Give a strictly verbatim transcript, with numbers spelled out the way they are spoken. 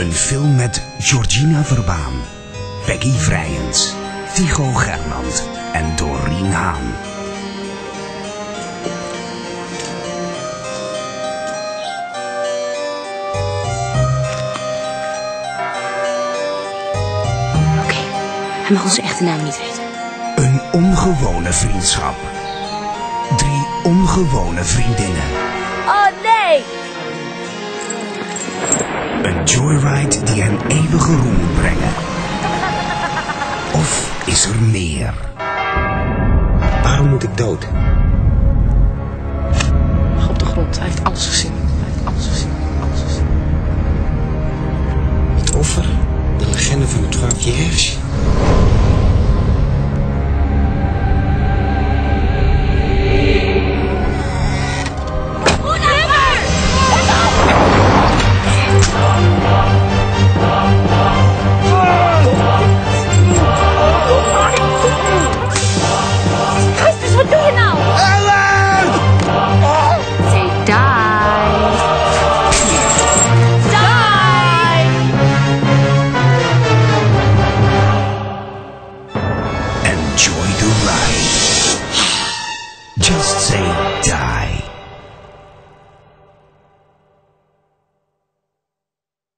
Een film met Georgina Verbaan, Peggy Vrijens, Tycho Gerland en Doreen Haan. Oké, okay. Hij mag onze echte naam niet weten. Een ongewone vriendschap. Drie ongewone vriendinnen. Oh nee! Een joyride die hen eeuwige roem moet brengen. Of is er meer? Waarom moet ik dood? Lag op de grond, hij heeft alles gezien. Hij heeft alles gezien, alles gezien. Het offer, de legende van de Trois Vierges.